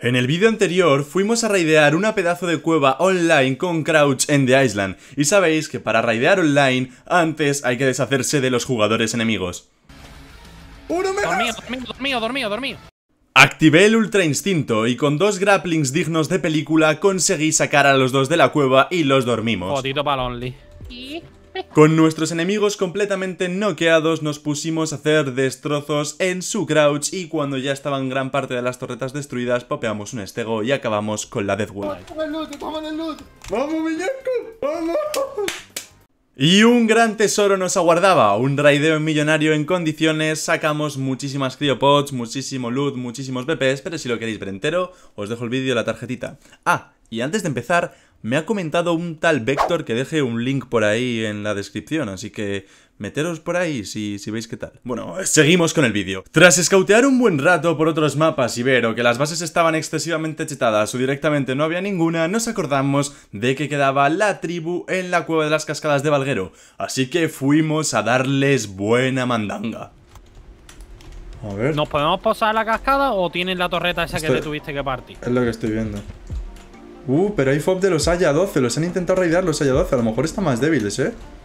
En el vídeo anterior fuimos a raidear una pedazo de cueva online con Crouch en The Island, y sabéis que para raidear online, antes hay que deshacerse de los jugadores enemigos. ¡Uno menos! Dormido. Activé el Ultra Instinto y con 2 grapplings dignos de película conseguí sacar a los 2 de la cueva y los dormimos. Fotito para Only. Con nuestros enemigos completamente noqueados nos pusimos a hacer destrozos en su Crouch y cuando ya estaban gran parte de las torretas destruidas popeamos un estego y acabamos con la Death Wall. ¡Vamos, Miñanco! ¡Vamos! Y un gran tesoro nos aguardaba, un raideo millonario en condiciones, sacamos muchísimas cryopods, muchísimo loot, muchísimos BPs, pero si lo queréis ver entero, os dejo el vídeo y la tarjetita. Ah, y antes de empezar, me ha comentado un tal Vector que deje un link por ahí en la descripción, así que meteros por ahí si veis qué tal. Bueno, seguimos con el vídeo. Tras escautear un buen rato por otros mapas y ver o que las bases estaban excesivamente chetadas o directamente no había ninguna, nos acordamos de que quedaba la tribu en la cueva de las cascadas de Valguero, así que fuimos a darles buena mandanga. A ver. ¿Nos podemos posar en la cascada o tienes la torreta esa que te tuviste que partir? Es lo que estoy viendo. Pero hay FOB de los Aya 12, los han intentado raidear los Aya 12, a lo mejor están más débiles,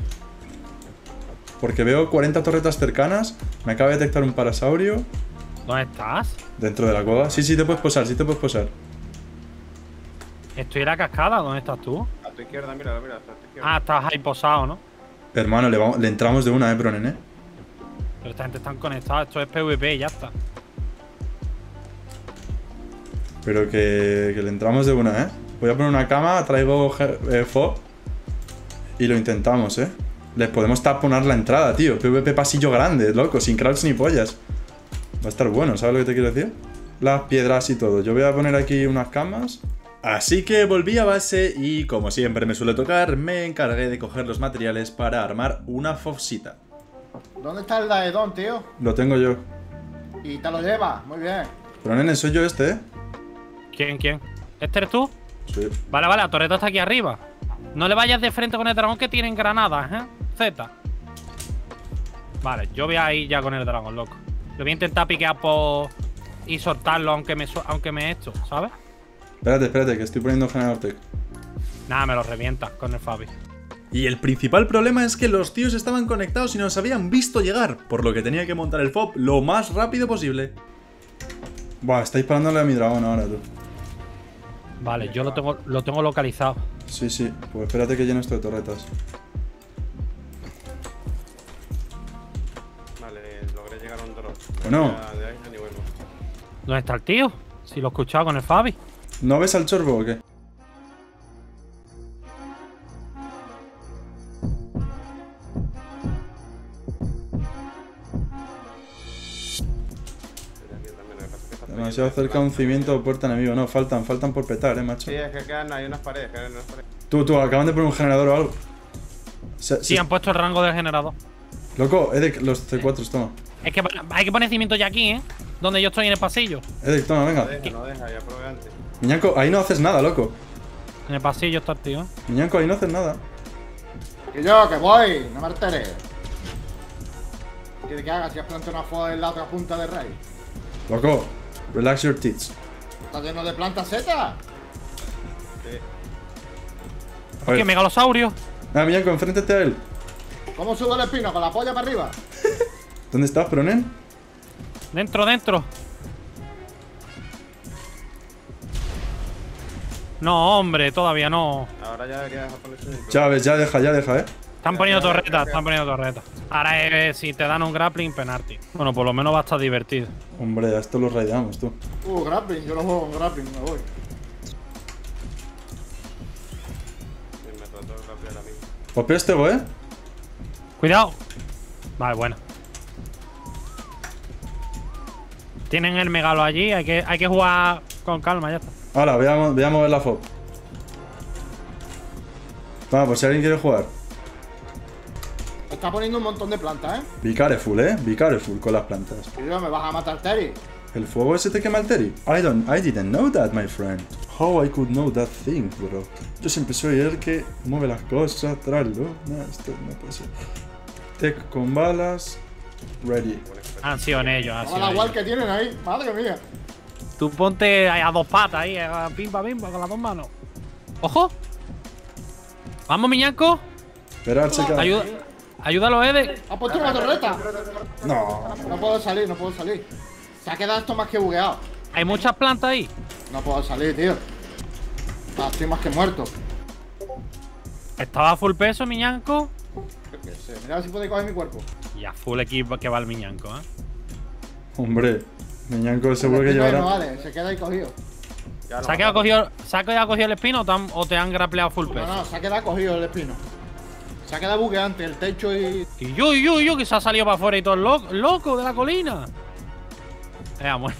Porque veo 40 torretas cercanas, me acaba de detectar un parasaurio. ¿Dónde estás? Dentro de la cueva. Sí, te puedes posar, Estoy en la cascada, ¿dónde estás tú? A tu izquierda, mira, a tu izquierda. Ah, estás ahí posado, ¿no? Hermano, le entramos de una, Bronen, Pero esta gente están conectados, esto es PvP y ya está. Pero que le entramos de una, Voy a poner una cama, traigo FOB y lo intentamos, Les podemos taponar la entrada, tío. PvP pasillo grande, loco, sin crouch ni pollas. Va a estar bueno, ¿sabes lo que te quiero decir? Las piedras y todo. Yo voy a poner aquí unas camas. Así que volví a base y, como siempre me suele tocar, me encargué de coger los materiales para armar una fobsita. ¿Dónde está el Daedon, tío? Lo tengo yo. Y te lo llevas, muy bien. Pero nene, soy yo ¿Quién? ¿Este eres tú? Sí. Vale, la torreta está aquí arriba. No le vayas de frente con el dragón que tienen granadas, Z. Vale, yo voy a ir ya con el dragón, loco. Yo voy a intentar piquear y soltarlo aunque me esto, ¿sabes? Espérate, que estoy poniendo generador tech. Nada, me lo revienta con el Fabi. Y el principal problema es que los tíos estaban conectados y nos habían visto llegar, por lo que tenía que montar el FOB lo más rápido posible. Buah, está disparándole a mi dragón ahora, tú. Vale, yo lo tengo localizado. Sí, pues espérate que lleno esto de torretas. Vale, logré llegar a un drop. Bueno. ¿Dónde está el tío? Si lo he escuchado con el Fabi. ¿No ves al chorbo o qué? Demasiado cerca de un cimiento o puerta enemigo. No, faltan por petar, macho. Sí, es que hay unas paredes, Tú, acaban de poner un generador o algo. Sí, han puesto el rango del generador. Loco, Edek, los C4, toma. Es que hay que poner cimiento ya aquí, Donde yo estoy en el pasillo. Edek, toma, venga. No deja, ya probé antes. Miñanco, ahí no haces nada, loco. En el pasillo está el tío. Miñanco, ahí no haces nada. Que yo, que voy, no me alteres. ¿Qué quieres que haga si has plantado una FOB en la otra punta del rey? Loco, relax your tits. ¿Estás lleno de plantas setas? A ver. ¿Qué megalosaurio? Miñanco, enfréntate a él. ¿Cómo subo el espino? ¿Con la polla para arriba? ¿Dónde estás, Pronen? Dentro. No, hombre, todavía no. Ahora ya debería dejar ponerse un Chávez, ya deja, Están poniendo torretas, Ahora si te dan un grappling, penalti. Bueno, por lo menos va a estar divertido. Hombre, a esto lo raideamos, tú. Grappling, yo no juego con grappling, me voy. Me trató de rápido la misma. Popeo estego, Cuidado. Vale, bueno. Tienen el megalo allí, hay que jugar con calma, ya está. Ahora, voy a mover la FOB. Vamos, por si alguien quiere jugar. Está poniendo un montón de plantas, Be careful con las plantas. Y yo, me vas a matar, Terry. ¿El fuego ese te quema el Terry? I didn't know that, my friend. How I could know that thing, bro. Yo siempre soy el que mueve las cosas, tráelo. No, esto no puede ser. Tech con balas. Ready. Han sido ellos, La igual que tienen ahí, madre mía. Tú ponte a dos patas ahí, pimpa, pimpa, con las dos manos. ¡Ojo! ¡Vamos, Miñanco! Espera, chica. Ayúdalo, Ede. ¡Ha puesto una torreta! No. No puedo salir, no puedo salir. Se ha quedado esto más que bugueado. Hay muchas plantas ahí. No puedo salir, tío. Estoy más que muerto. Estaba a full peso, Miñanco. Yo qué sé, mira a ver si puede coger mi cuerpo. Y a full equipo que va el Miñanco, ¿eh? Hombre, Miñanco seguro que El espino llevará. no vale, se queda ahí cogido. Ya lo ¿Se ha quedado cogido el espino o te han grapleado full peso? No, se ha quedado cogido el espino. Se ha quedado bugueante el techo y. Y yo, que se ha salido para afuera y todo el loco de la colina. Amor.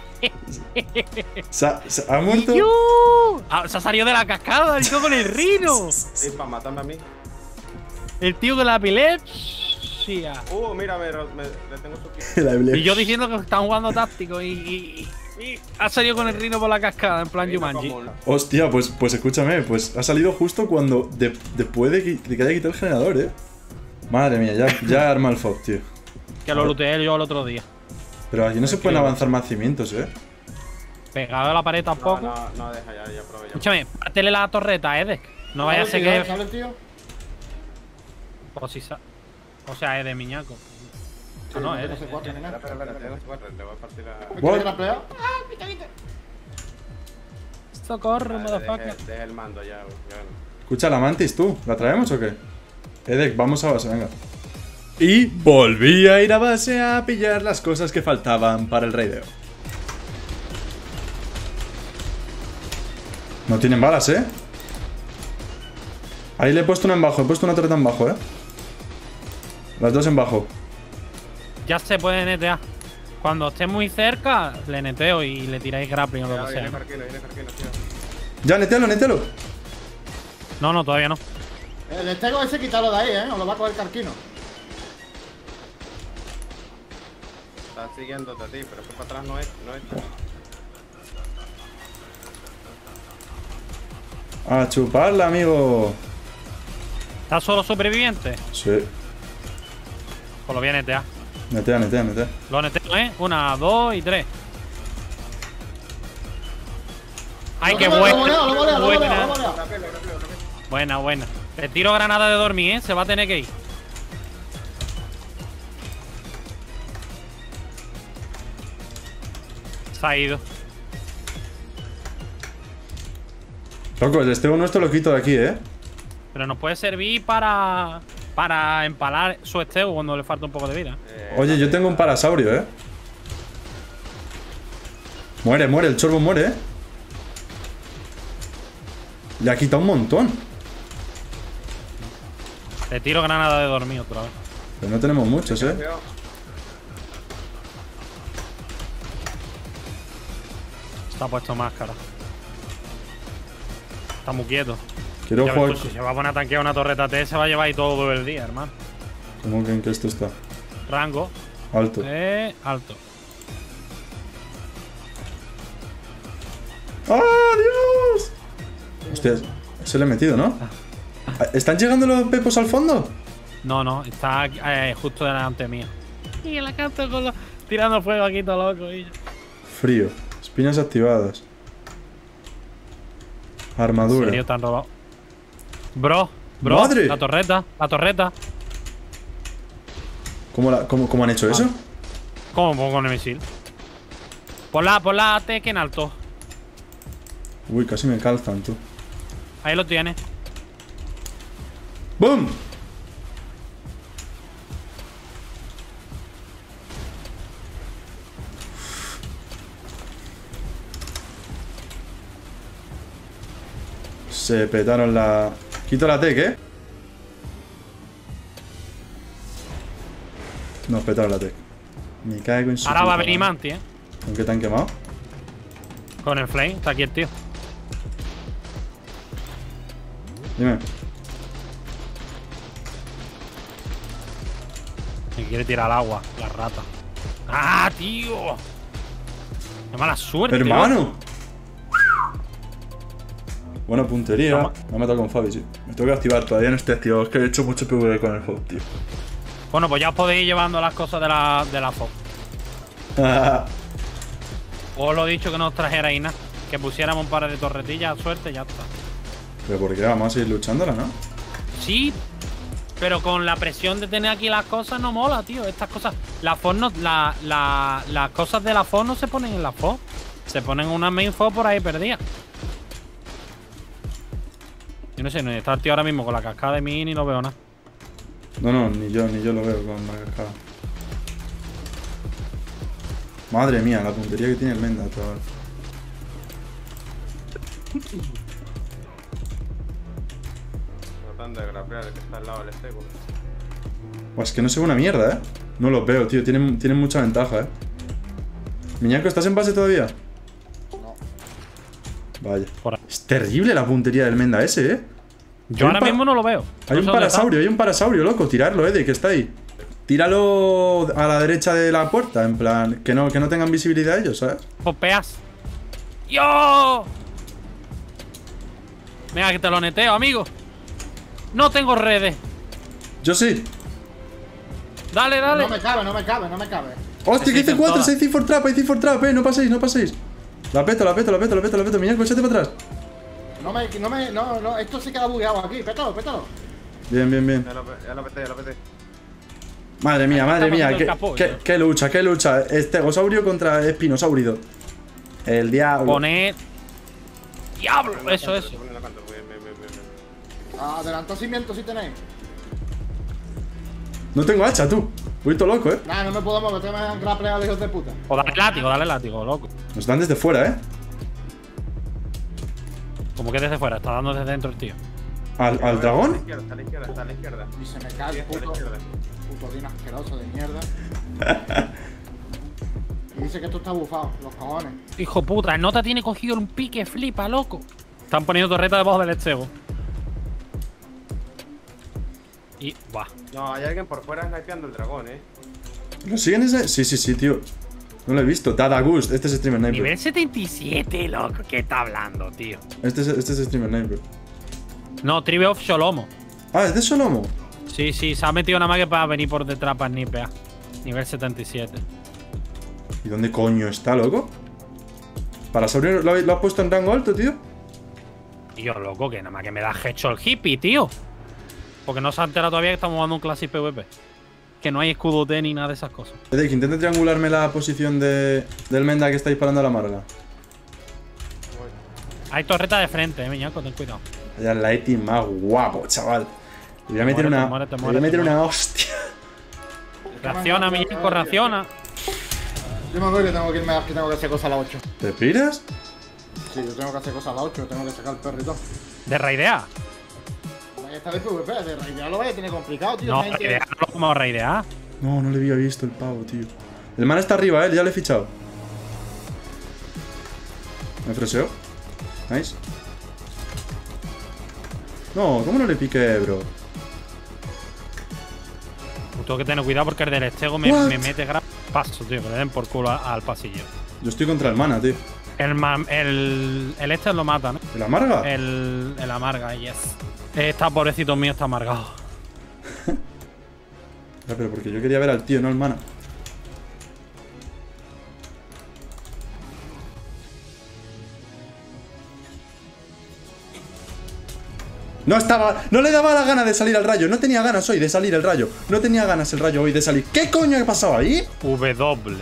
¿Ha muerto? Se ha salido de la cascada, el tío con el rino. Sí, para matarme a mí. El tío con la epilepsia. Mira, le tengo su La epilepsia. Y yo diciendo que están jugando táctico y ha salido con el rino por la cascada, en plan Jumanji. Hostia, pues escúchame, pues ha salido justo cuando después de que haya quitado el generador, Madre mía, ya arma el FOB, tío. Que lo looteé yo el otro día. Pero aquí no se pueden avanzar más cimientos, Pegado a la pared tampoco. No, deja, ya probé. Escúchame, pártele la torreta, Edek. No vaya a ser que. ¿Sale el tío? O sea, Ede Miñaco. Sí, no, no Ede. sé cuatro ni nada. Espera, tengo su cuatro, le voy a partir la. ¿Me What? quieres graplear? Socorro, motherfucker. Deja el mando ya, güey. Escucha, la mantis, ¿tú? ¿La traemos o qué? Edek, vamos a base, venga. Y volví a ir a base a pillar las cosas que faltaban para el raideo. No tienen balas, Ahí le he puesto una en bajo, he puesto una torreta en bajo, Las dos en bajo. Ya se puede netear. Cuando esté muy cerca, le neteo y le tiráis grappling o lo que sea. Viene Carquino, tío. Ya, netealo, netealo. No, todavía no. El estego ese quítalo de ahí, o lo va a coger Carquino. Está siguiéndote a ti, pero es que para atrás no es. A chuparla, amigo. ¿Estás solo superviviente? Sí. Pues lo voy a netear. Netea. Lo neteo, 1, 2 y 3. ¡Ay, qué Lo buena! voleo. Buena. Le tiro granada de dormir, Se va a tener que ir. Se ha ido. Loco, el estego nuestro lo quito de aquí, Pero nos puede servir para empalar su estego cuando le falta un poco de vida. Oye, yo tengo un parasaurio, Muere, el chorbo muere, Le ha quitado un montón. Le tiro granada de dormir otra vez. Pero no tenemos muchos, Cuidado. Está puesto máscara. Está muy quieto. Quiero Ya jugar. ves tú, si se va a poner a tanquear una torreta T, se va a llevar ahí todo el día, hermano. ¿Cómo que en qué esto está? Rango. Alto. Alto. ¡Ah, Dios! Hostia, se le he metido, ¿no? ¿Están llegando los pepos al fondo? No, está justo delante mío. Y la canto con tirando fuego aquí todo loco. Frío. Espinas activadas. ¿En Armadura. serio te han robado? Bro, ¡Madre! la torreta. ¿Cómo han hecho eso? ¿Cómo pongo con el misil? Ponla AT que en alto. Uy, casi me calzan, tú. Ahí lo tienes. ¡Bum! Se petaron la... Quito la tech, Nos petaron la tech. Me cago en su Ahora va a puta venir madre. Manti, ¿Con qué te han quemado? Con el flame. Está aquí el tío. Dime. Me quiere tirar al agua, la rata. ¡Ah, tío! ¡Qué mala suerte! ¡Hermano! Buena puntería. Toma. Me ha matado con Fabi, sí. Me tengo que activar, todavía no estoy activado. Es que he hecho mucho PvP con el FOB, tío. Bueno, pues ya os podéis ir llevando las cosas de la FOB. Os lo he dicho que nos trajerais nada. Que pusiéramos un par de torretillas a suerte y ya está. Pero ¿por qué? Vamos a seguir luchándola, ¿no? Sí, pero con la presión de tener aquí las cosas no mola, tío. Estas cosas. Las cosas de la FOD no se ponen en la FOD. Se ponen una main FOD por ahí perdida. Yo no sé, no está el tío ahora mismo con la cascada de mí y ni lo veo nada. No, ni yo lo veo con la cascada. Madre mía, la puntería que tiene el Menda, chaval. Tratando de grapear el que está al lado del estego. Buah, es que no sé una mierda, No los veo, tío. Tienen mucha ventaja, Miñaco, ¿estás en base todavía? No. Vaya. Por ahí. Es terrible la puntería del Menda ese, Yo ahora mismo no lo veo. Hay un parasaurio, loco. Tirarlo, de que está ahí. Tíralo a la derecha de la puerta, en plan, que no tengan visibilidad ellos, ¿sabes? Popeas. ¡Yo! Venga, que te lo neteo, amigo. No tengo redes. Yo sí. Dale, dale. No me cabe. Hostia, que hice 4, 6 hay C4 trap, no paséis. La peto. Miñaco, échate para atrás. No, esto se queda bugueado aquí. Pétalo. Bien. Ya lo peté. Madre mía, el capó, qué lucha. Estegosaurio contra Espinosaurido. El diablo. Poner. ¡Diablo! Eso. Pon en la canto, bien. Adelantamiento si tenéis. No tengo hacha, tú. Voy todo loco, Nah, no me puedo mover, me han grapleado, hijos de puta. O dale látigo, loco. Nos dan desde fuera, Como que desde fuera, está dando desde dentro el tío. ¿Al dragón? Está a la izquierda. Y se me cae el puto dino asqueroso de mierda. Y dice que esto está bufado, los cojones. Hijo puta, el nota tiene cogido un pique, flipa, loco. Están poniendo torreta debajo del estego. Y. Buah. No, hay alguien por fuera snipeando el dragón, ¿Lo siguen ese? Sí, tío. No lo he visto. Tadagust, este es Streamer Sniper. Nivel 77, loco. ¿Qué está hablando, tío? Este es Streamer Sniper. No, Tribe of Sholomo. Ah, ¿es de Solomo? Sí, se ha metido nada más que para venir por detrás para snipear. Nivel 77. ¿Y dónde coño está, loco? ¿Parasaurio lo has puesto en rango alto, tío? Tío, loco, que nada más que me da hecho el hippie, tío. Porque no se ha enterado todavía que estamos jugando un Classic PvP. Que no hay escudo T ni nada de esas cosas. Que intente triangularme la posición del Menda que está disparando a la marga. Hay torreta de frente, Miñaco, ten cuidado. Vaya la Eti más guapo, chaval. Le voy a meter una hostia. Reacciona, Miñaco, reacciona. Yo me voy que tengo que irme, que tengo que hacer cosas a las 8. ¿Te piras? Sí, yo tengo que hacer cosas a las 8, tengo que sacar el perrito. ¿De raidear? Ahí está de PvP, de raidear lo voy a tener complicado, tío. No, raidear no lo vamos a raidear. No le había visto el pavo, tío. El man está arriba, ya le he fichado. Me freseo. Nice. No, ¿cómo no le piqué, bro? Pues tengo que tener cuidado porque el del estego me mete gran paso, tío. Que le den por culo al pasillo. Yo estoy contra el mana, tío. El este lo mata, ¿no? ¿El amarga? El amarga, yes. Está pobrecito mío, está amargado. Ya, pero porque yo quería ver al tío, no al mana. No le daba la gana de salir al rayo. No tenía ganas hoy de salir el rayo. No tenía ganas el rayo hoy de salir. ¿Qué coño ha pasado ahí? W.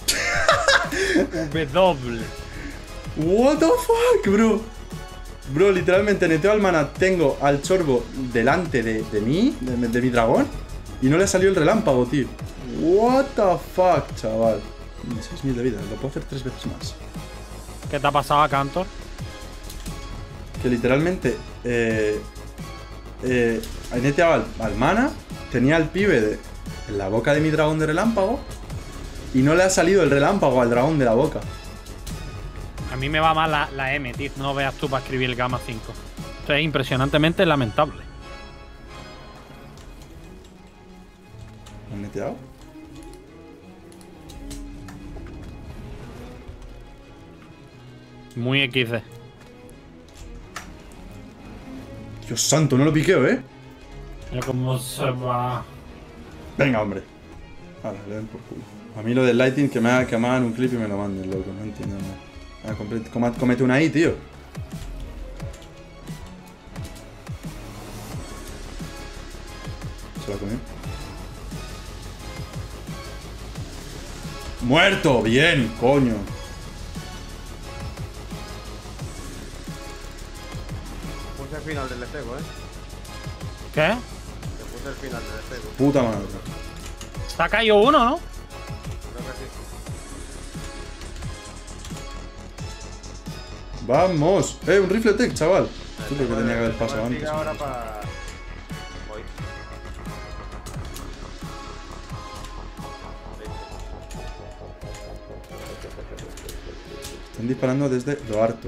What the fuck, bro. Bro, literalmente neteo al mana. Tengo al chorbo delante de mí, de mi dragón. Y no le salió el relámpago, tío. What the fuck, chaval. 6000 de vida, lo puedo hacer 3 veces más. ¿Qué te ha pasado, Cantor? Que literalmente neteaba al mana. Tenía al pibe en la boca de mi dragón de relámpago. Y no le ha salido el relámpago al dragón de la boca. A mí me va mal la M, tío. No veas tú para escribir el Gamma 5. Esto es impresionantemente lamentable. ¿Lo han neteado? Muy XD. Dios santo, no lo piqueo, Mira cómo se va. Venga, hombre. Vale, le den por culo. A mí lo del lighting que me hagan un clip y me lo manden, loco. No entiendo nada. Comete una ahí, tío. Se la comió. ¡Muerto! ¡Bien, coño! Puse el final del estego, ¿Qué? Te puse el final del estego. Puta madre. Se ha caído uno, ¿no? Creo que sí. ¡Vamos! Un rifle tech, chaval. Esto es lo que tenía que haber pasado antes. Ahora para... Voy. Están disparando desde lo harto.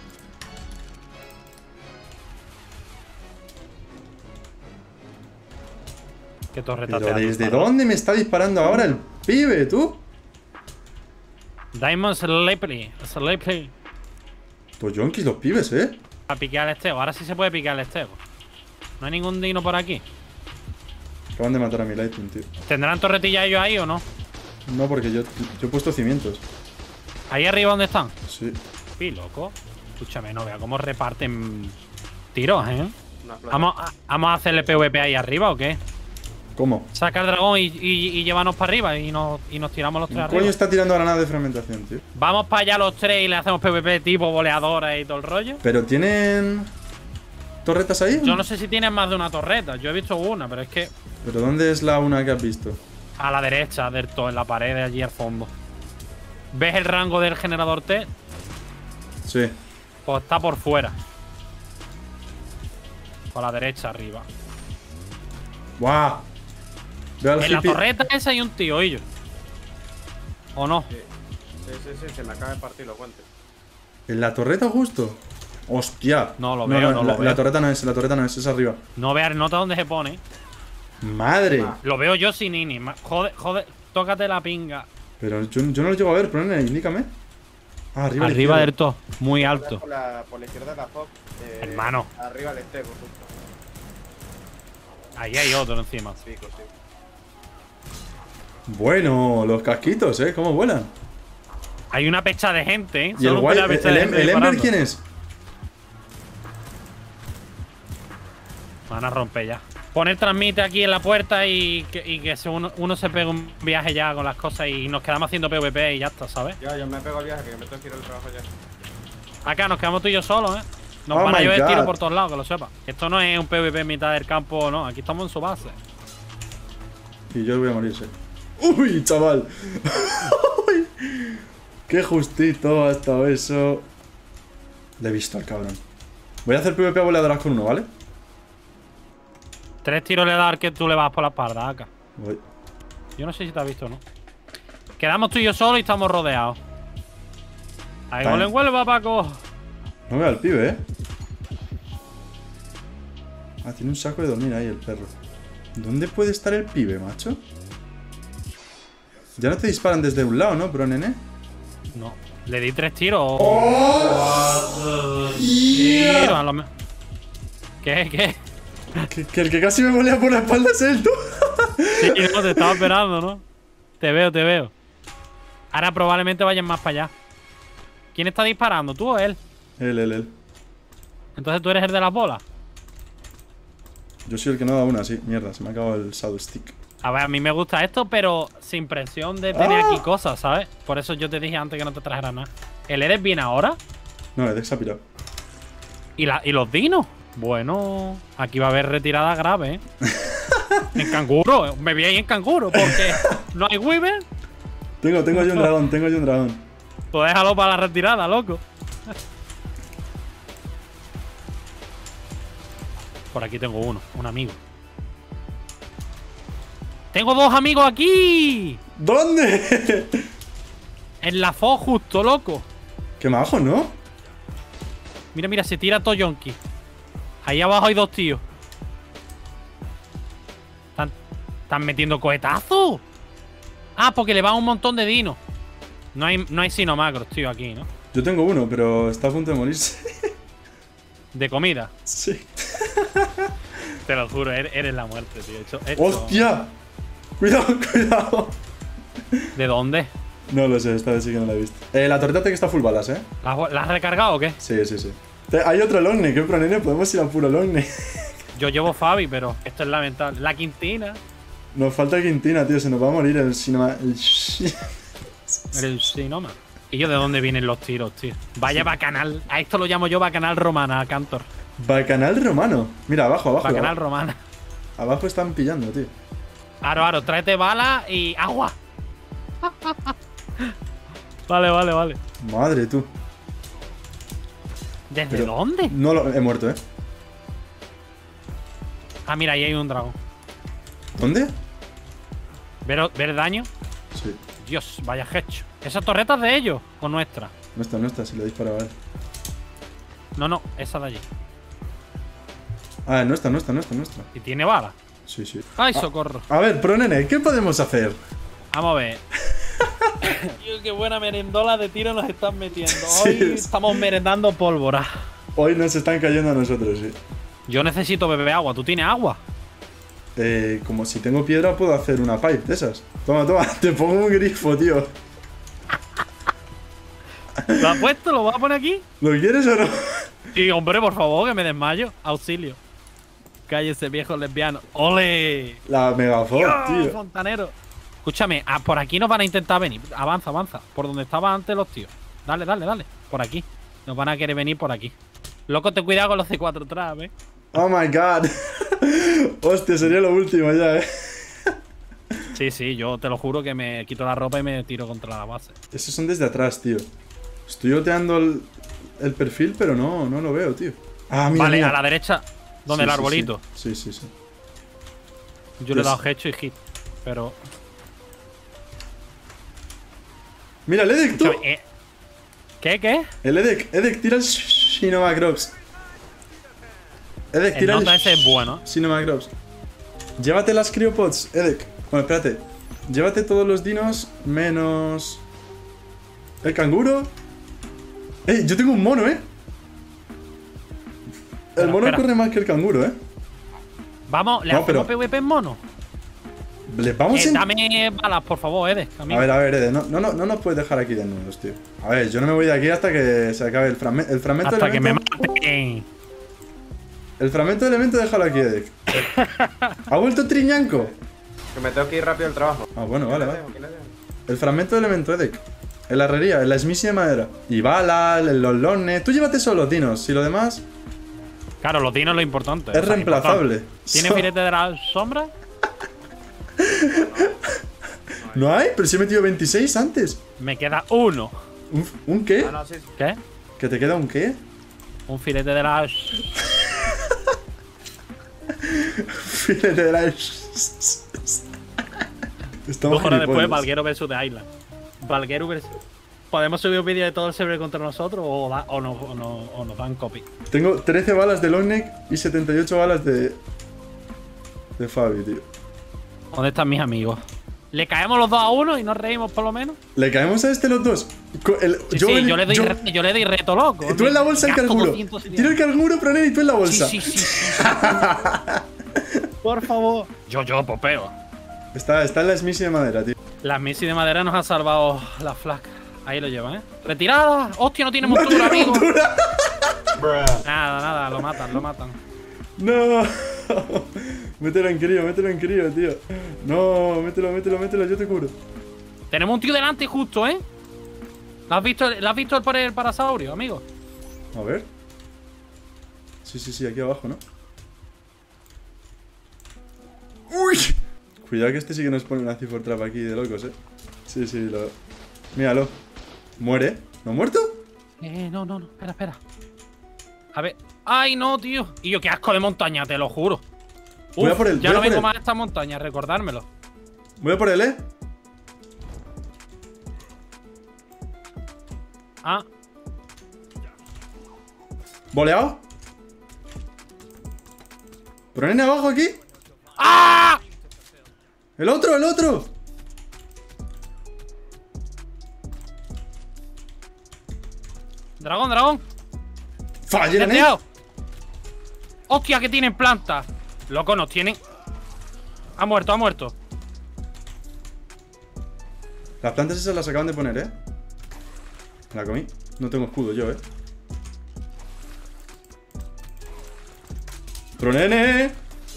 ¿Qué torreta ¿Pero te desde disparado? dónde me está disparando ahora el pibe, tú? Diamond Slippery. Pues yonkis los pibes, ¿eh? A piquear el estego. Ahora sí se puede piquear el estego. No hay ningún dino por aquí. Acaban de matar a mi lighting, tío. ¿Tendrán torretilla ellos ahí o no? No, porque yo he puesto cimientos. Ahí arriba donde están. Sí. Pi, loco. Escúchame, no vea cómo reparten tiros, ¿eh? Una flota. ¿Vamos a hacerle PvP ahí arriba o qué? ¿Cómo? Saca el dragón y llevarnos para arriba y nos tiramos los tres ¿Quién arriba. coño está tirando granada de fragmentación, tío? Vamos para allá los tres y le hacemos PvP tipo boleadora y todo el rollo. ¿Pero tienen torretas ahí? Yo no sé si tienen más de una torreta. Yo he visto una, pero es que ¿Pero dónde es la una que has visto? a la derecha del todo, en la pared de allí al fondo. ¿Ves el rango del generador T? Sí. Pues está por fuera. Por la derecha arriba. ¡Guau! Veo al En la hippie. torreta esa hay un tío, y yo. ¿O no? Sí, se me acaba de partir los guantes. ¿En la torreta justo? ¡Hostia! No lo veo, no lo veo. La torreta no es, es arriba. No veas, nota dónde se pone. ¡Madre! Lo veo yo sin ini. Joder, tócate la pinga. Pero yo no lo llego a ver, pero indícame. Ah, arriba. a la Arriba izquierda. del todo. Muy alto. Por la izquierda de la Fox. Hermano. Arriba del estego, justo. Ahí hay otro encima. Pico, sí. Bueno, los casquitos, ¿eh? ¿Cómo vuelan? Hay una pecha de gente, ¿eh? ¿Y el Solo guay? una pecha de gente ¿El Ember disparando. quién es? Van a romper ya. Poner transmite aquí en la puerta y que uno se pegue un viaje ya con las cosas y nos quedamos haciendo PvP y ya está, ¿sabes? Yo me pego el viaje, que me tengo que ir al trabajo ya. Acá nos quedamos tú y yo solos, ¿eh? Nos Oh van a my llover God. tiro por todos lados, que lo sepas. Esto no es un PvP en mitad del campo, no. Aquí estamos en su base. Y yo voy a morirse. ¡Uy, chaval! Uy, ¡qué justito ha estado eso! Le he visto al cabrón. Voy a hacer PvP a voladoras con uno, ¿vale? 3 tiros le da al que tú le vas por la espalda, acá. Voy. Yo no sé si te has visto o no. Quedamos tú y yo solos y estamos rodeados. Ahí Time. golem Huelva, Paco. No veo al pibe, ¿eh? Ah, tiene un saco de dormir ahí el perro. ¿Dónde puede estar el pibe, macho? Ya no te disparan desde un lado, ¿no, bro, nene? No. Le di 3 tiros. ¡Oh! Tiros a lo me- ¿Qué? Que el que casi me volea por la espalda es él, tú. Sí, no, te estaba esperando, ¿no? Te veo. Ahora probablemente vayan más para allá. ¿Quién está disparando? ¿Tú o él? Él. Entonces tú eres el de las bolas. Yo soy el que no da una, sí. Mierda, se me ha acabado el Shadow Stick. A ver, a mí me gusta esto, pero sin presión de tener Ah. aquí cosas, ¿sabes? Por eso yo te dije antes que no te trajeras nada. ¿El Eres viene ahora? No, el Dex ha pirado. ¿Y los dinos? Bueno, aquí va a haber retirada grave, ¿eh? En canguro, me vi ahí en canguro, porque no hay Weaver. Tengo yo un dragón, Pues déjalo para la retirada, loco. Por aquí tengo un amigo. ¡Tengo 2 amigos aquí! ¿Dónde? En la FO justo, loco. Qué majo, ¿no? Mira, se tira todo yonki. Ahí abajo hay 2 tíos. ¿Están metiendo cohetazos? Ah, porque le van un montón de dinos. No hay sinomacros, tío, aquí, ¿no? Yo tengo uno, pero está a punto de morirse. De comida. Sí. Te lo juro, eres la muerte, tío. Esto- ¡Hostia! Cuidado. ¿De dónde? No lo sé, esta vez sí que no la he visto. La torreta tiene que estar full balas, ¿eh? ¿La has recargado o qué? Sí, sí, sí. Hay otro Longne, ¿qué pronene? Podemos ir a puro Longne. Yo llevo Fabi, pero esto es lamentable. La Quintina. Nos falta Quintina, tío, se nos va a morir el cinema. El Sinoma. ¿Y yo de dónde vienen los tiros, tío? Vaya bacanal. A esto lo llamo yo bacanal romana, Cantor. Bacanal romano. Mira, abajo, abajo. Bacanal abajo. romana. Abajo están pillando, tío. Aro, tráete bala y agua. Vale. Madre tú. ¿Desde Pero dónde? No lo he muerto, ¿eh? Ah, mira, ahí hay un dragón. ¿Dónde? ¿Ver daño? Sí. Dios, vaya hecho. ¿Esa torreta es de ellos o nuestra? No está, si lo disparaba él. No, esa de allí. Ah, no está. ¿Y tiene bala? Sí, sí. ¡Ay, socorro! A ver, pro nene, ¿qué podemos hacer? Vamos a ver. Tío, qué buena merendola de tiro nos están metiendo. Sí, Hoy es. estamos merendando pólvora. Hoy nos están cayendo a nosotros, sí. Yo necesito beber agua. ¿Tú tienes agua? Como si tengo piedra, puedo hacer una pipe de esas. Toma, te pongo un grifo, tío. ¿Lo has puesto? ¿Lo vas a poner aquí? ¿Lo quieres o no? Sí, hombre, por favor, que me desmayo. Auxilio. Cállese, viejo lesbiano. ¡Ole! La megafon, tío. Fontanero. Escúchame, por aquí nos van a intentar venir. Avanza. Por donde estaban antes los tíos. Dale. Por aquí. Nos van a querer venir por aquí. Loco, ten cuidado con los C4 trap, Oh my god. Hostia, sería lo último ya, Sí, yo te lo juro que me quito la ropa y me tiro contra la base. Esos son desde atrás, tío. Estoy oteando el perfil, pero no lo veo, tío. Ah, mira, Vale, mira. a la derecha, donde Sí, el sí, arbolito. Sí. Yo le he dado hecho y hit. Pero. Mira, el Edek, tú. Escúchame, ¿Qué? El Edek, tira el Shinoma Crops. Edek, El tira nota ese es bueno. Shinoma Crops. Llévate las criopods, Edek. Bueno, espérate. Llévate todos los dinos menos el canguro. Yo tengo un mono, El mono espera. corre más que el canguro, Vamos, le No, hacemos pero- PvP en mono. Les vamos en... Dame balas, por favor, Ede. A ver, Ede, no nos puedes dejar aquí desnudos, tío. A ver, yo no me voy de aquí hasta que se acabe el fragmento Hasta de que me elemento. maten. El fragmento de elemento, déjalo aquí, Edek. ¿Ha vuelto Triñanco? Que me tengo que ir rápido al trabajo. Ah, bueno, vale. ¿Quién es? El fragmento de elemento, Edek. En la herrería, en la smisi de madera. Y bala, los lones. Tú llévate solo, dinos. Si lo demás Claro, los dinos es lo importante. es reemplazable. ¿Tiene filete de la sombra? ¿No hay? Pero si he metido 26 antes. Me queda uno. ¿Un qué? Ah, no, sí. ¿Qué? ¿Que te queda un qué? Un filete de la. Filete de la... Estamos 2 horas después, gilipollas. Valguero vs The Island. Valguero vs. ¿Podemos subir un vídeo de todo el server contra nosotros o nos dan copy? Tengo 13 balas de Longneck y 78 balas de Fabi, tío. ¿Dónde están mis amigos? ¿Le caemos los 2 a 1 y nos reímos por lo menos? ¿Le caemos a este los dos? Sí, yo le doy reto loco. Tú en la bolsa el Gasto canguro. 200 Tira el canguro, Proner, y tú en la bolsa. Sí. Por favor. Yo popeo. Está en la smisi de madera, tío. La Missy de madera nos ha salvado la flaca. Ahí lo llevan, ¡Retirada! ¡Hostia, no tiene ¡No montura, tiene amigo! montura! Nada, lo matan. ¡No! Mételo en crío, tío. No, mételo, yo te cubro. Tenemos un tío delante justo, ¿Lo has visto por el parasaurio, amigo? A ver. Sí, aquí abajo, ¿no? ¡Uy! Cuidado que este sí que nos pone una C4 trap aquí de locos, Sí, míralo. ¿Muere? ¿No ha muerto? No. Espera. A ver. ¡Ay, no, tío! Y yo, qué asco de montaña, te lo juro. Voy a por él, ya voy no a por vengo él. más a esta montaña, recordármelo. Voy a por él, Ah, ¿Boleado? ¿Pero nene abajo aquí? ¡ah! ¡El otro! Dragón. ¡Falla, nene! ¡Neteado! ¡Hostia, que tienen plantas! Loco, nos tienen. Ha muerto. Las plantas esas las acaban de poner, ¿eh? Me la comí. No tengo escudo yo, ¿eh? ¡Pero nene!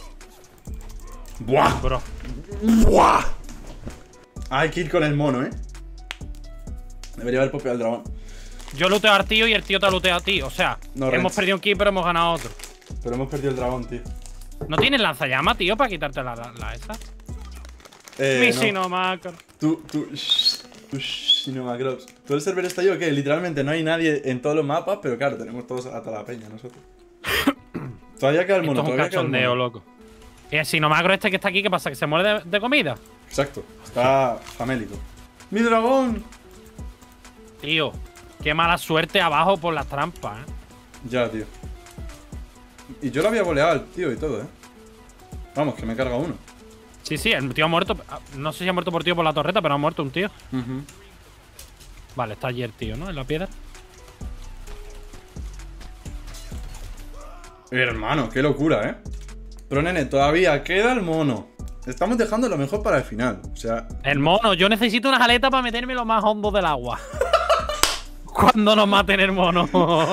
¡Buah! Bro. ¡Buah! Hay que ir con el mono, ¿eh? Debería haber popeado al dragón. Yo luteo al tío y el tío te ha luteado a ti. O sea, No, hemos Renz. perdido un kill, pero hemos ganado otro. Pero hemos perdido el dragón, tío. ¿No tienes lanzallamas, tío, para quitarte la esa? Mi No. Sinomacro. Tú, Sinomacrops. Todo el server está yo, que literalmente no hay nadie en todos los mapas, pero claro, tenemos todos a toda la peña nosotros. Todavía queda el mono, Esto es un todavía queda el cachondeo, mono. loco. ¿Y el Sinomacro este que está aquí, qué pasa? ¿Que se muere de comida? Exacto, está famélico. ¡Mi dragón! Tío, qué mala suerte abajo por las trampas, ¿eh? Ya, tío. Y yo lo había boleado al tío y todo, ¿eh? Vamos, que me carga uno. Sí, sí, el tío ha muerto. No sé si ha muerto por tío por la torreta, pero ha muerto un tío. Vale, está allí el tío, ¿no? En la piedra. Hermano, qué locura, ¿eh? Pero nene, todavía queda el mono. Estamos dejando lo mejor para el final. O sea, El mono, yo necesito unas aletas para meterme lo más hondo del agua. Cuando nos maten el mono.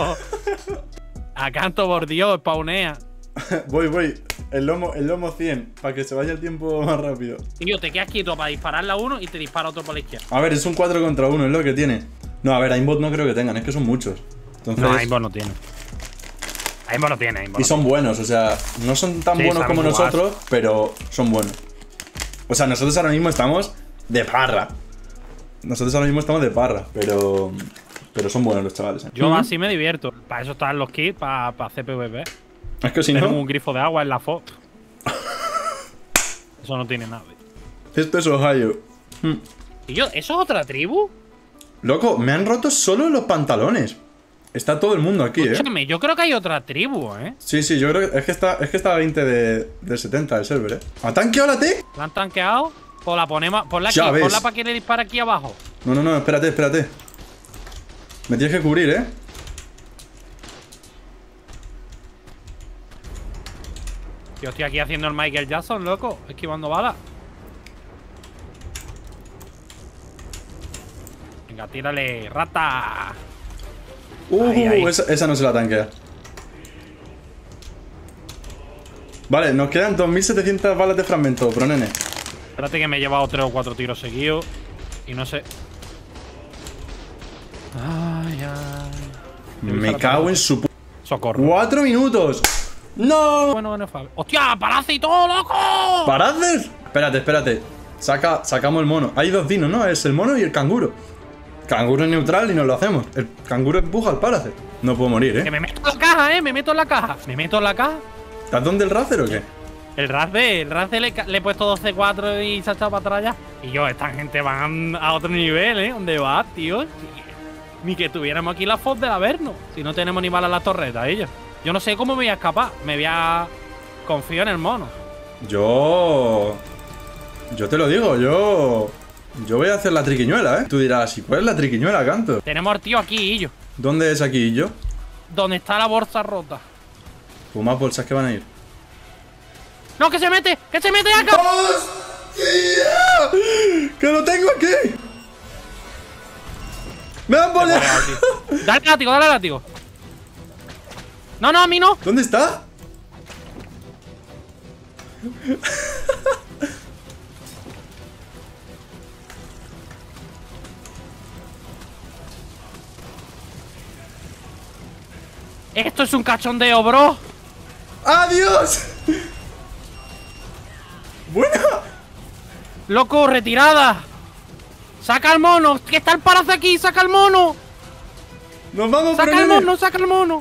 Acanto por Dios, spawnea. voy. El lomo 100, para que se vaya el tiempo más rápido. Tío, te quedas quieto para dispararle a uno y te dispara otro por la izquierda. A ver, es un 4 contra 1, es lo que tiene. No, a ver, aimbot no creo que tengan, es que son muchos. Entonces, No, Aimbot no tiene. Aimbot no tiene, Aimbot. y son buenos, o sea, no son tan Sí, buenos saben como jugar. nosotros, pero son buenos. O sea, nosotros ahora mismo estamos de parra. Pero son buenos los chavales, ¿eh? Yo así me divierto. Para eso están los kits, para hacer PvP. Es que si Tenemos no, un grifo de agua en la foto. Eso no tiene nada. esto es Ohio. ¿Y yo? ¿Eso es otra tribu? Loco, me han roto solo los pantalones. Está todo el mundo aquí, ¿eh? Escúchame, yo creo que hay otra tribu, ¿eh? Sí, yo creo que es que está a 20 del 70 del server, ¿eh? ¿Ha tanqueado la T? ¿La han tanqueado? Pues la ponemos. Ponla aquí, Ya ves. ponla para que le dispare aquí abajo. No, espérate. Me tienes que cubrir, ¿eh? Yo estoy aquí haciendo el Michael Jackson, loco, esquivando balas. Venga, tírale, rata. Ahí. Esa no se la tanquea. Vale, nos quedan 2700 balas de fragmento, bro, nene. Espérate que me he llevado 3 o 4 tiros seguidos. Y no sé. Ay. Me cago en su Socorro. 4 minutos. ¡No! Bueno, Fabio. ¡Hostia! ¡Parece y todo, loco! ¿Paraces? Espérate. Sacamos el mono. Hay dos dinos, ¿no? Es el mono y el canguro. Canguro es neutral y nos lo hacemos. El canguro empuja al Paracer. No puedo morir, Que ¿eh? me meto en la caja, me meto en la caja. ¿Me meto en la caja? ¿Estás donde el Racer o qué? El Raze le he puesto 12-4 y se ha echado para atrás ya. Y yo, esta gente van a otro nivel, ¿eh? ¿Dónde vas, tío? Ni que tuviéramos aquí la Foz del Averno. Si no tenemos ni balas en las torretas, ellos. Yo no sé cómo me voy a escapar. Confío en el mono. Yo te lo digo, yo voy a hacer la triquiñuela, ¿eh? Tú dirás, ¿y cuál es la triquiñuela, Canto? Tenemos al tío aquí y yo. ¿Dónde es aquí y yo? ¿Dónde está la bolsa rota? Pues más bolsas que van a ir. ¡No, que se mete! ¡Que se mete acá! ¡Hostia! ¡Que lo tengo aquí! ¡Me han boleado! Dale látigo, dale látigo. No, a mí no. ¿Dónde está? Esto es un cachondeo, bro. ¡Adiós! ¡Buena! Loco, retirada. Saca al mono. Que está el Parace aquí. Saca al mono. ¡Nos vamos, Saca al mono, saca al mono.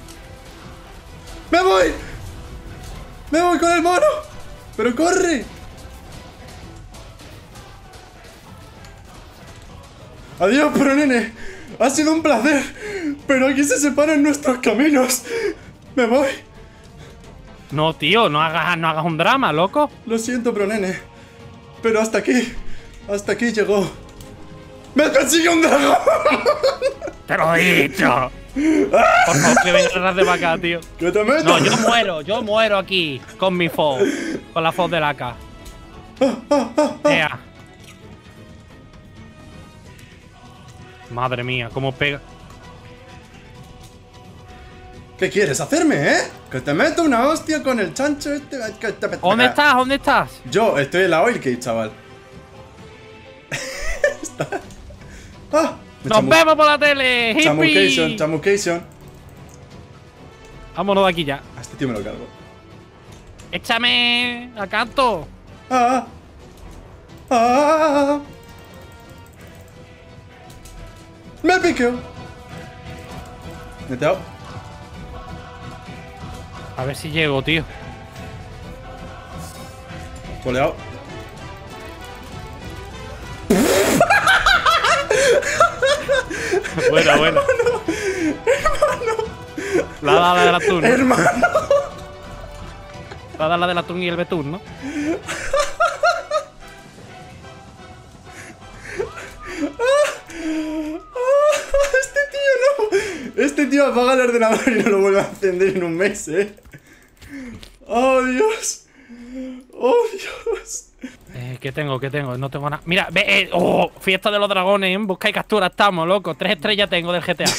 ¡Me voy! ¡Me voy con el mono! ¡Pero corre! Adiós, pero nene. Ha sido un placer. Pero aquí se separan nuestros caminos. Me voy. No, tío, no hagas un drama, loco. Lo siento, pero nene. Pero hasta aquí llegó. ¡Me persigue un dragón! Te lo he dicho. Por favor, que venga detrás de vaca, tío. ¡Que te meto! No, yo muero aquí. Con mi Foz. Con la Foz de la K. Ea. Madre mía, cómo pega. ¿Qué quieres hacerme, Que te meto una hostia con el chancho este. ¿Dónde estás? ¿Dónde estás? Yo estoy en la Oil Cave, chaval. ¡Ah! ¡Nos vemos por la tele! ¡Hippie! Chamucation. Vámonos de aquí ya. A este tío me lo cargo. ¡Échame a canto! ¡Ah! ¡Ah! ¡Me piqueo! Meteo. A ver si llego, tío. Poleado. Buena. Hermano. La da la del atún, ¿no? Hermano. La da la del atún y el betún, ¿no? Este tío apaga el ordenador y no lo vuelve a encender en un mes, ¡Oh, Dios! ¡Oh, Dios! ¿Qué tengo? No tengo nada. Mira, ve, fiesta de los dragones, en busca y captura estamos, loco. 3 estrellas tengo del GTA.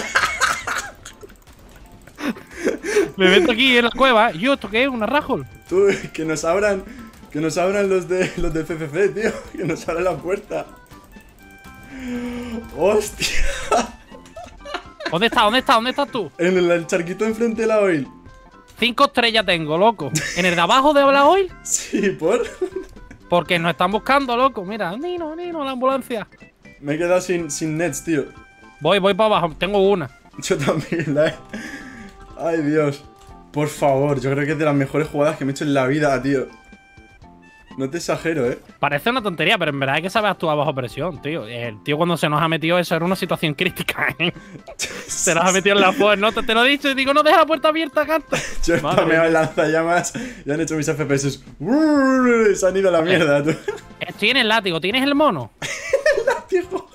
Me meto aquí en la cueva. Yo, ¿esto qué es? ¿Una Rajol? Tú, que nos abran los de FFF, tío. Que nos abran la puerta. ¡Hostia! ¿Dónde estás tú? En el charquito enfrente de la Oil. 5 estrellas tengo, loco. ¿En el de abajo de la Oil? Sí, ¿por? Porque nos están buscando, loco. Mira, Nino, la ambulancia. Me he quedado sin nets, tío. Voy para abajo, tengo una. Yo también, Ay, Dios. Por favor, yo creo que es de las mejores jugadas que me he hecho en la vida, tío. No te exagero, Parece una tontería, pero en verdad hay que saber actuar bajo presión, tío. El tío cuando se nos ha metido eso era una situación crítica, Se nos ha metido en la fuerza, ¿no? Te lo he dicho y digo, no deja la puerta abierta, canto. Yo he spameado el lanzallamas y han hecho mis FPS. Se han ido a la mierda, tú. Estoy en el látigo, ¿tienes el mono? El látigo.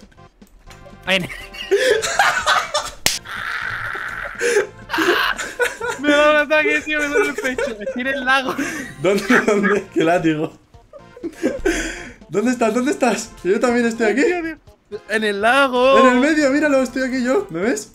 Me da un ataque, tío, me duele el pecho. Estoy en el lago. ¿Dónde? ¿Qué látigo? ¿Dónde estás? Yo también estoy aquí. En el lago. En el medio, míralo, estoy aquí yo. ¿Me ves?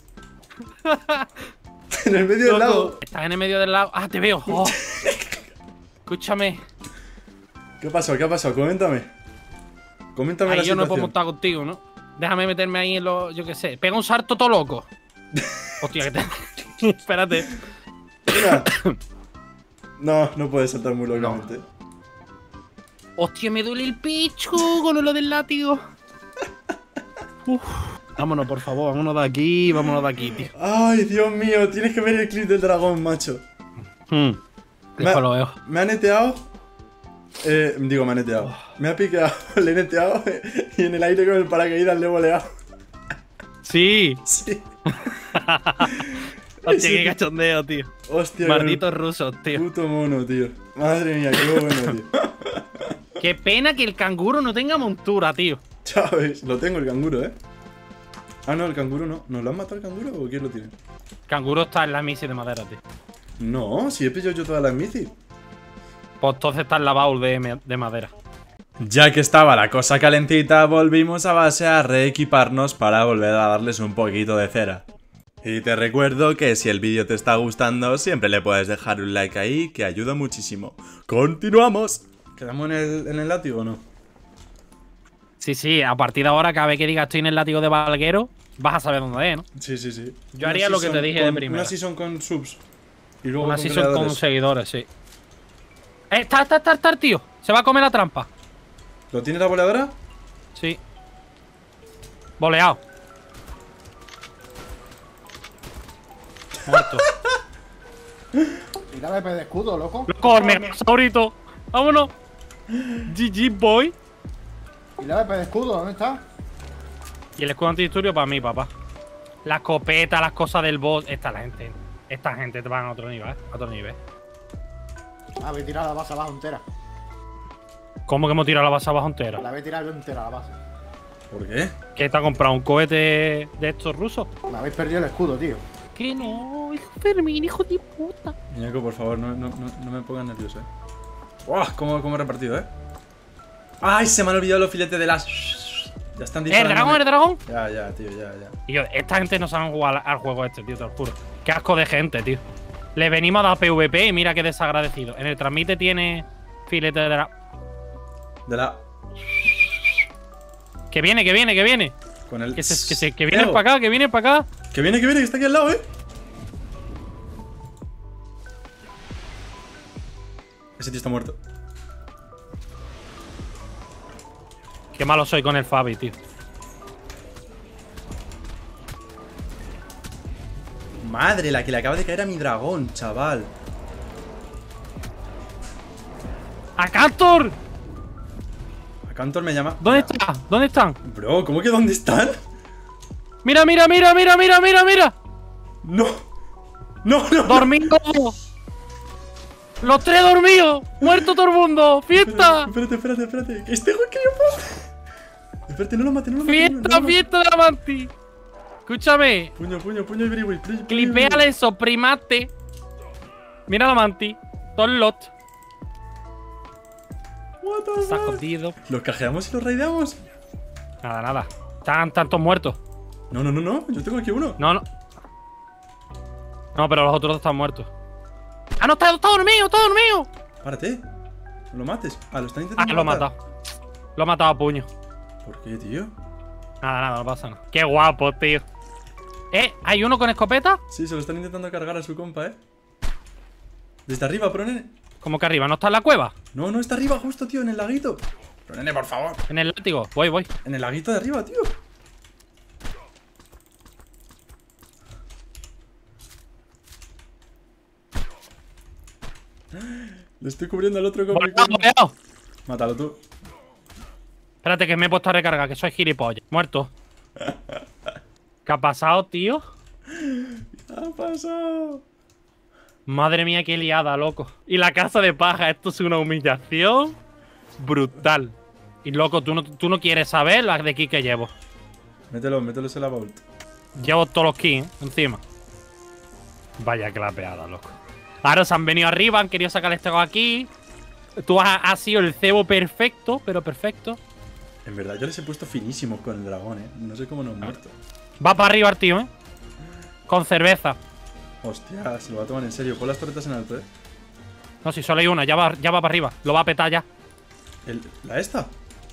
En el medio del lago. Estás en el medio del lago. Ah, te veo. Escúchame. ¿Qué pasó? Coméntame. Coméntame ahí la yo situación. no puedo montar contigo, ¿no? Déjame meterme ahí en lo... Yo qué sé. Pega un salto todo loco. Hostia, que te... Espérate. Mira. No puedes saltar muy locamente. Hostia, me duele el pecho con lo del látigo. Uf. Vámonos, por favor, vámonos de aquí, tío. Ay, Dios mío, tienes que ver el clip del dragón, macho. Después lo veo. Me ha neteado. Me ha neteado. Me ha piqueado, le he neteado y en el aire con el paracaídas le he voleado. Sí. Sí. Hostia, qué cachondeo, tío. Hostia, malditos rusos, tío. Puto mono, tío. Madre mía, qué bueno, tío. Qué pena que el canguro no tenga montura, tío. ¿Sabes? Lo tengo el canguro, Ah, no, el canguro no. ¿Nos lo han matado el canguro o quién lo tiene? Canguro está en la misi de madera, tío. No, si he pillado yo todas las misis. Pues entonces está en la baúl de madera. Ya que estaba la cosa calentita, volvimos a base a reequiparnos para volver a darles un poquito de cera. Y te recuerdo que si el vídeo te está gustando, siempre le puedes dejar un like ahí, que ayuda muchísimo. ¡Continuamos! ¿Quedamos en el látigo o no? Sí, a partir de ahora, cada vez que digas estoy en el látigo de Valguero, vas a saber dónde es, ¿no? Sí. Yo haría lo que te dije de primera. Una season con subs. Y luego Una con season con creadores. seguidores, sí. Está, tío. Se va a comer la trampa. ¿Lo tiene la voladora? Sí. Boleado. Muerto. Tírame de escudo, loco. Loco, el megasaurito. Vámonos. GG, boy. Tírame de escudo, ¿dónde está? Y el escudo antidisturbios para mí, papá. La escopeta, las cosas del boss. Esta gente te van a otro nivel, A otro nivel. Ah, voy a tirar la base abajo entera. ¿Cómo que hemos tirado la base abajo entera? La voy a tirar yo entera, la base. ¿Por qué? ¿Qué te ha comprado? ¿Un cohete de estos rusos? Me habéis perdido el escudo, tío. Que no, hijo Fermín, hijo de puta. Ñaco, por favor, no me pongas nervioso, ¡Uah! ¿Cómo he repartido, ¡Ay! Se me han olvidado los filetes de las... Ya están ¿El disparando. dragón, el dragón? Ya, tío, ya. Y yo, esta gente no sabe jugar al juego este, tío, te lo juro. Qué asco de gente, tío. Le venimos a dar PvP y mira qué desagradecido. En el transmite tiene filete de De la. Que viene, que viene, que viene. Con el. Que viene para acá, que viene para acá. Que viene, que está aquí al lado, Ese tío está muerto. Qué malo soy con el Fabi, tío. Madre, la que le acaba de caer a mi dragón, chaval. ¡A Cantor! A Cantor me llama. ¿Dónde está? ¿Dónde están? Bro, ¿cómo que dónde están? Mira, mira, mira, mira, mira, mira, mira. No. No, no. ¡Dormidos! ¡Los tres dormidos! ¡Muerto todo el mundo! ¡Fiesta! Espérate. Este güey que yo puedo. Espérate, no lo mate, no lo mate. ¡Fiesta, fiesta de la manti! Escúchame. Puño y briwi. Clipéale eso, primate. Mira la manti. Todo el lot. What the Está fuck? escondido. ¿Los cajeamos y los raideamos? Nada, nada. Están tantos muertos. No. Yo tengo aquí uno. No. No, pero los otros dos están muertos. ¡Ah, no! ¡Está dormido! ¡Está dormido! Párate. No lo mates. Ah, lo están intentando Lo he matar. matado. Lo he matado a puño. ¿Por qué, tío? Nada, no pasa nada. Qué guapo, tío. ¿Hay uno con escopeta? Sí, se lo están intentando cargar a su compa, Desde arriba, pro nene. ¿Cómo que arriba? ¿No está en la cueva? No, está arriba justo, tío, en el laguito. Pro nene, por favor. En el látigo. Voy. En el laguito de arriba, tío. Le estoy cubriendo al otro con mi compa. Volado. Mátalo tú. Espérate que me he puesto a recargar, que soy gilipollas. Muerto. ¿Qué ha pasado, tío? ¿Qué ha pasado? Madre mía, qué liada, loco. Y la casa de paja, esto es una humillación brutal. Y loco, tú no quieres saber las de ki que llevo. Mételos en la vault. Llevo todos los ki encima. Vaya clapeada, loco. Ahora se han venido arriba, han querido sacar este aquí. Tú has sido el cebo perfecto, pero perfecto. En verdad, yo les he puesto finísimos con el dragón, No sé cómo no han muerto. Va para arriba el tío, Con cerveza. Hostia, se lo va a tomar en serio. Pon las torretas en alto, No, si solo hay una, ya va para arriba. Lo va a petar ya. ¿La esta?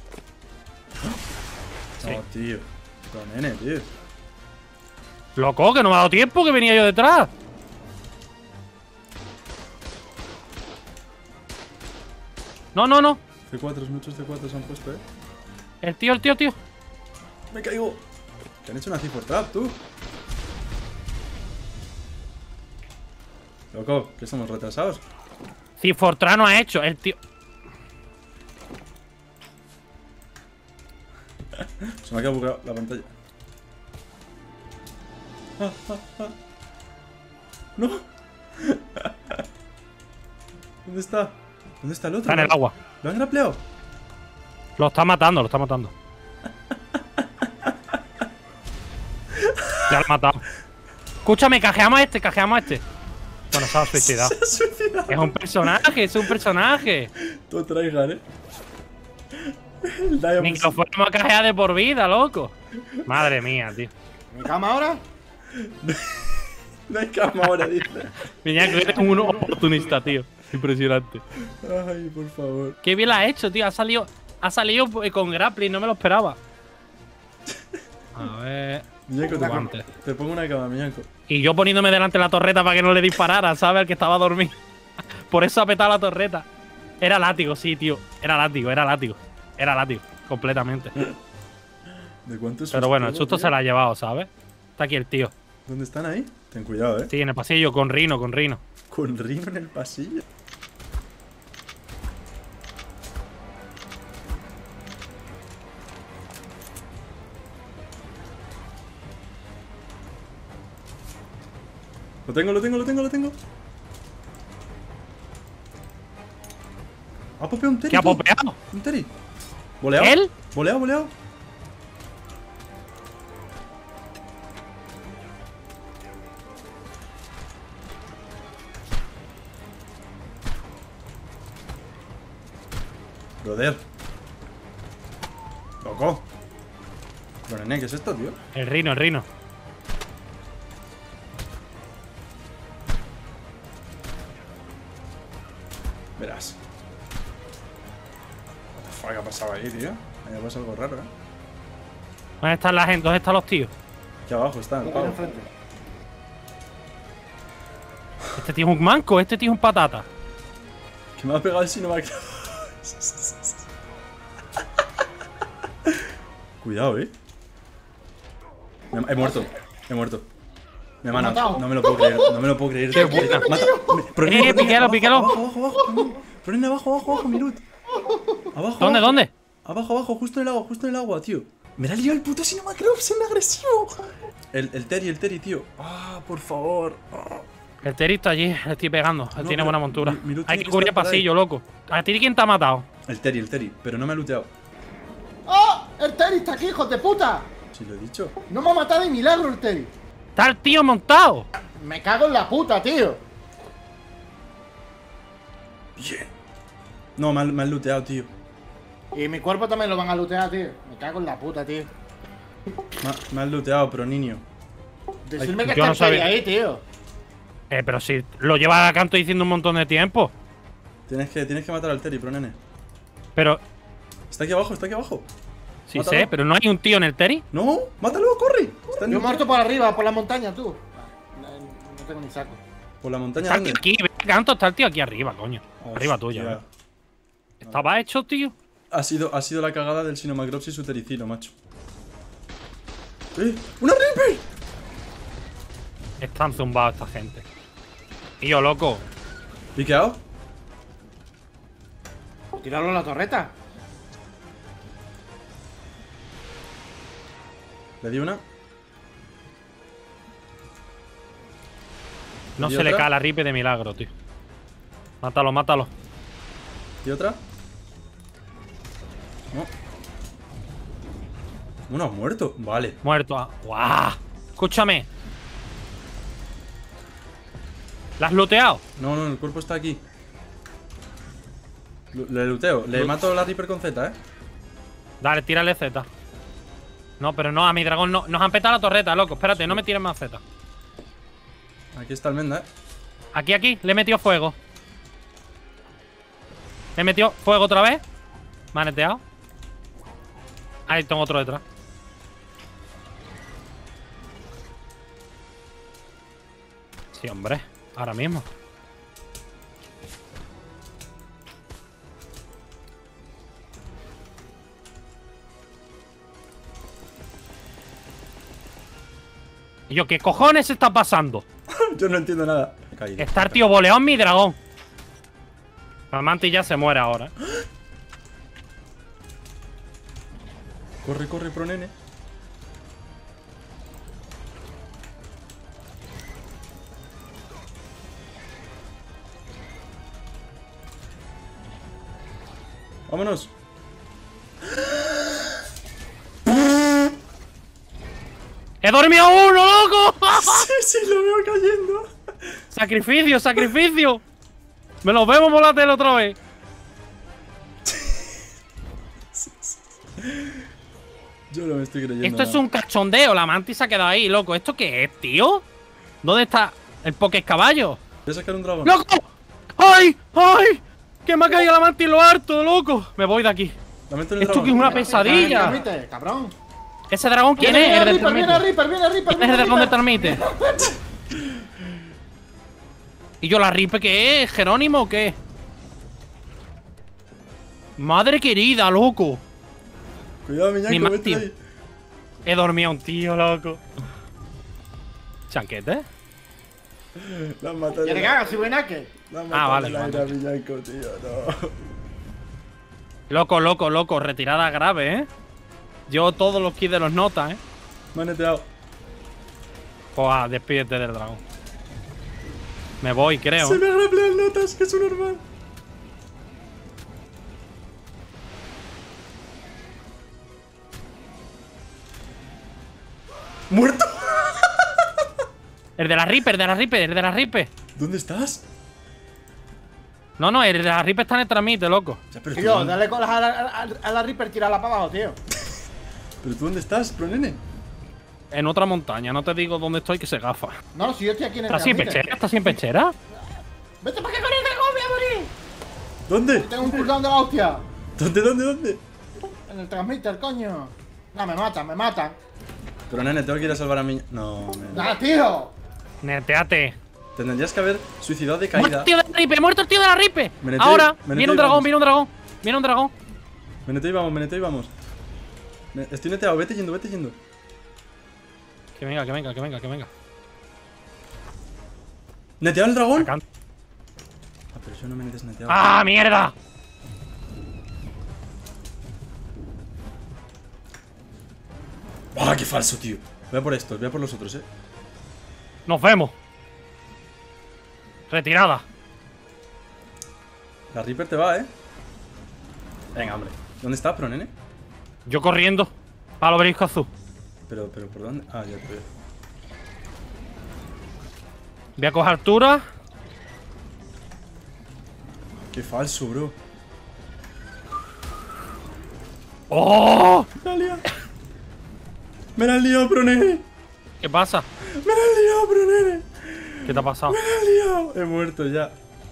Sí. No, tío. Con nene, tío. Loco, que no me ha dado tiempo, que venía yo detrás. No. C4, muchos C4 se han puesto, El tío. Me caigo. Que han hecho una C4 trap, tú. Loco, que somos retrasados. Cifortrano ha hecho, el tío. Se me ha quedado bugueado la pantalla. ¡No! ¿Dónde está? ¿Dónde está el otro? Está en el agua. ¿Lo han grapleado? Lo está matando. Ya lo ha matado. Escúchame, cajeamos a este. Bueno, se ha suicidado. Se ha suicidado. Es un personaje. Todo tryhard, El Diamond. Ni que lo fuéramos a cajear de por vida, loco. Madre mía, tío. ¿Mi cama ahora? No hay cama ahora, dice. Miñaco, eres un oportunista, tío. Impresionante. Ay, por favor. Qué bien la ha hecho, tío. Ha salido con grappling, no me lo esperaba. A ver. Miñaco, Guante. te pongo una cama, Miñaco. Y yo poniéndome delante de la torreta para que no le disparara, ¿sabes? Al que estaba dormido. Por eso ha petado la torreta. Era látigo, sí, tío. Era látigo. Completamente. ¿De cuánto es? Pero bueno, el susto se la ha llevado, ¿sabes? Está aquí el tío. ¿Dónde están ahí? Ten cuidado, Sí, en el pasillo, con Rino. Con Rino en el pasillo. Lo tengo. Ha popeado un Teri. ¿Qué ha tú. popeado? Un Teri. ¿Boleado? ¿Él? Boleado. Brother. Loco. Pero nene, ¿qué es esto, tío? El Rino, el Rino. Verás. ¿Qué ha pasado ahí, tío? Ahí ha pasado algo raro, ¿Dónde están la gente? ¿Dónde están los tíos? Aquí abajo está el Lo pavo. tiene enfrente. Este tío es un manco, este tío es un patata. Que me ha pegado el Sinovac. Cuidado, He muerto. He muerto. Me ha matado. matado. No me lo puedo creer. No me lo puedo creer. Qué buena. Mata. Pronene, píquelo, píquelo. Abajo. Pronene, abajo, Mirut. Abajo. ¿Dónde, abajo. dónde? Abajo, justo en el agua, tío. Me la ha liado el puto Cinemacrops en agresivo. El Terry, tío. Ah, por favor. El Terry está allí, le estoy pegando. Él No, tiene pero buena montura. Mirut Hay tiene que que cubrir el estar por ahí. pasillo, loco. ¿A ti quién te ha matado? El Terry, pero no me ha looteado. ¡Oh! ¡El Terry está aquí, hijos de puta! Si lo he dicho. No me ha matado de milagro el Terry. Está el tío montado. Me cago en la puta, tío. Bien. No, me han looteado, tío. Y mi cuerpo también lo van a lootear, tío. Me cago en la puta, tío. Me han looteado, pero niño. Decirme que yo está no el Terry sabía. ahí, tío. Pero si lo lleva a canto diciendo un montón de tiempo. Tienes que matar al Terry, pero nene. Pero, Está aquí abajo. sí Mátalo. sé, pero no hay un tío en el Terry. No, mátalo, corre. Está en Yo he el- muerto por arriba, por la montaña, tú. No tengo ni saco. Por la montaña. Está el tío ¿dónde? aquí, canto, está el tío aquí arriba, coño. Arriba Hostia. tuya. Estaba hecho, tío. Ha sido la cagada del Sinomacrops y su tericino, macho. ¡Una Reaper! Están zumbados esta gente. Y yo, loco. ¿Piqueado? Tirarlo a la torreta. Le di una. No ¿Y se le otra? cae la ripe de milagro, tío. Mátalo. ¿Y otra? No. Uno ha muerto. Vale. Muerto. ¡Guau! Escúchame. ¿La has looteado? No, el cuerpo está aquí. Le luteo. Le mato la Reaper con Z, Dale, tírale Z. No, pero no, a mi dragón no. Nos han petado la torreta, loco. Espérate, no me tires más Z. Aquí está el Menda, Aquí, le he metido fuego. Le he metido fuego otra vez. Me ha neteado. Ahí tengo otro detrás. Sí, hombre. Ahora mismo. Y yo, ¿qué cojones está pasando? Yo no entiendo nada. Me he caído. Está el tío boleado en mi dragón. La mantis ya se muere ahora. Corre, pro nene. Vámonos. ¡He dormido uno, loco! Sí, lo veo cayendo. ¡Sacrificio! Me los vemos por la tele otra vez. Yo no me estoy creyendo. Esto es un cachondeo. La mantis se ha quedado ahí, loco. ¿Esto qué es, tío? ¿Dónde está el Poké caballo? Voy a sacar un dragón. ¡Loco! ¡Ay! ¡Que me ha caído la mantis lo harto, loco! Me voy de aquí. Lamento el Esto dragón. que es una pesadilla. Termite, cabrón. ¿Ese dragón quién es? El del Viene termite. Reaper. ¿Quién es el dragón del termite? ¿Y yo la ripe qué es? ¿Jerónimo o qué? Madre querida, loco. Cuidado, Mi Miñaco, vete Mati. ahí. He dormido un tío, loco. ¿Chanquete? La han matado. ¿Quiere que haga si buena que? La han Ah, matado vale, en el aire a Miñaco, tío. No. Loco. Retirada grave, ¿eh? Yo todos los kills de los notas, ¿eh? Me han neteado. Pues despídete del dragón. Me voy, creo. Se me replean notas, que es un normal. ¡Muerto! El de la Reaper. ¿Dónde estás? No, el de la Reaper está en el tramite, loco. Ya, pero Tío, tú- dale colas a la Reaper, tirarla para abajo, tío. ¿Pero tú dónde estás, Pronene? En otra montaña, no te digo dónde estoy que se gafa. No, si yo estoy aquí en el ¿Estás sin transmitter. pechera? ¿Estás sin pechera? ¡Vete para acá con el dragón, voy a morir! ¿Dónde? Tengo un cooldown de la hostia. ¿Dónde? En el transmitter, coño. No, me matan. Pronene, tengo que ir a salvar a mi... No, ¡Ah, tío! Neteate. te tendrías que haber suicidado de ¡Muerto caída. el tío de la ripe! ¡Muerto el tío de la ripe! Meneteo, Ahora, meneteo viene un y dragón, vamos. viene un dragón. Viene un dragón. Meneteo y vamos. Estoy neteado, vete yendo. Que venga. ¿Neteado el dragón? Acá. Ah, pero yo no me netes neteado. ¡Ah, mierda! ¡Ah, qué falso, tío! Voy a por estos, voy a por los otros, Nos vemos. Retirada. La Reaper te va, Venga, hombre. ¿Dónde está, Pronene? Yo corriendo. Para el obelisco azul. Pero, ¿por dónde? Ah, ya te veo. Voy a coger altura. Qué falso, bro. ¡Oh! Me la han liado, Pronene. ¿Qué pasa? Me la han liado, Pronene. ¿Qué te ha pasado? Me la han liado. He muerto ya.